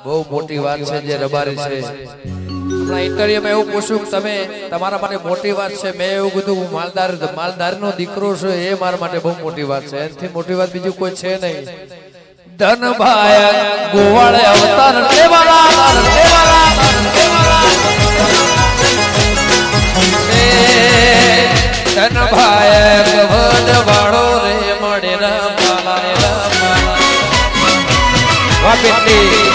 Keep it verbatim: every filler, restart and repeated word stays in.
બહુ મોટી વાત છે જે રબારી છે આપણા ઇન્ટરવ્યુમાં એવું પૂછ્યું કે તમે તમારા માટે મોટી વાત છે મેં એવું કીધું હું માલદાર માલદારનો દીકરો છું એ મારા માટે બહુ મોટી વાત છે એનાથી મોટી વાત બીજું કોઈ છે નહીં ધનભાઈ ગોવાળે અવતાર લેવાલા લેવાલા લેવાલા ધનભાઈ ગવડ વાળો રે મળે રમાલા રમાલા વાપીની